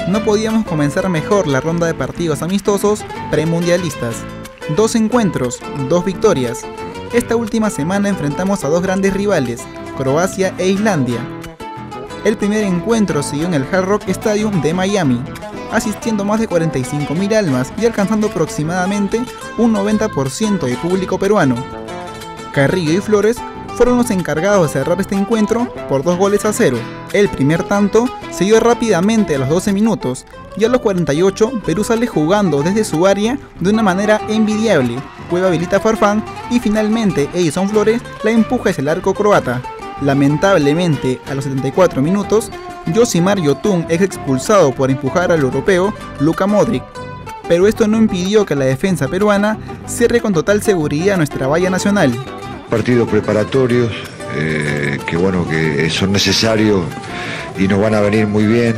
No podíamos comenzar mejor la ronda de partidos amistosos premundialistas. 2 encuentros, 2 victorias. Esta última semana enfrentamos a 2 grandes rivales, Croacia e Islandia. El primer encuentro se dio en el Hard Rock Stadium de Miami, asistiendo más de 45.000 almas y alcanzando aproximadamente un 90% de público peruano. Carrillo y Flores fueron los encargados de cerrar este encuentro por 2-0. El primer tanto se dio rápidamente a los 12 minutos y a los 48 Perú sale jugando desde su área de una manera envidiable. Cueva habilita a Farfán y finalmente Edison Flores la empuja hacia el arco croata. Lamentablemente, a los 74 minutos, Josimar Yotun es expulsado por empujar al europeo Luka Modric. Pero esto no impidió que la defensa peruana cierre con total seguridad nuestra valla nacional. Partidos preparatorios que son necesarios y nos van a venir muy bien.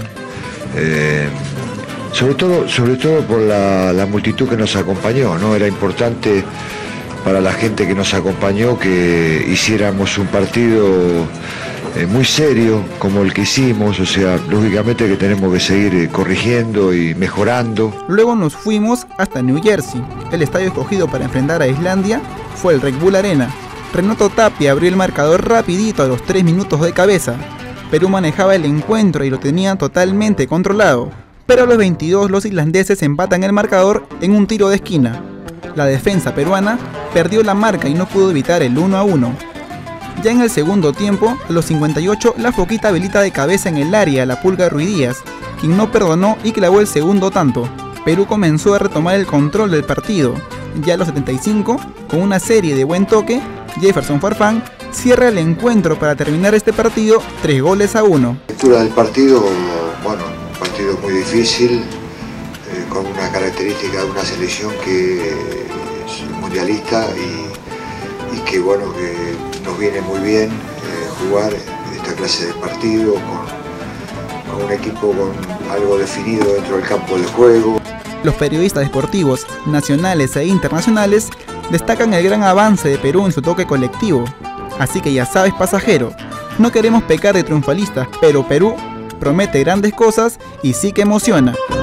Sobre todo por la multitud que nos acompañó, ¿no? Era importante para la gente que nos acompañó que hiciéramos un partido muy serio como el que hicimos, o sea, lógicamente que tenemos que seguir corrigiendo y mejorando. Luego nos fuimos hasta New Jersey. El estadio escogido para enfrentar a Islandia fue el Red Bull Arena. Renato Tapia abrió el marcador rapidito a los 3 minutos de cabeza. Perú manejaba el encuentro y lo tenía totalmente controlado. Pero a los 22 los islandeses empatan el marcador en un tiro de esquina. La defensa peruana perdió la marca y no pudo evitar el 1-1. Ya en el segundo tiempo, a los 58, la Foquita habilita de cabeza en el área a la Pulga Ruidíaz, quien no perdonó y clavó el segundo tanto. Perú comenzó a retomar el control del partido. Ya a los 75, con una serie de buen toque, Jefferson Farfán cierra el encuentro para terminar este partido 3-1. La lectura del partido, un partido muy difícil, con una característica de una selección que es mundialista y que nos viene muy bien jugar esta clase de partido con un equipo con algo definido dentro del campo de juego. Los periodistas deportivos nacionales e internacionales destacan el gran avance de Perú en su toque colectivo. Así que ya sabes, pasajero, no queremos pecar de triunfalistas, pero Perú promete grandes cosas y sí que emociona.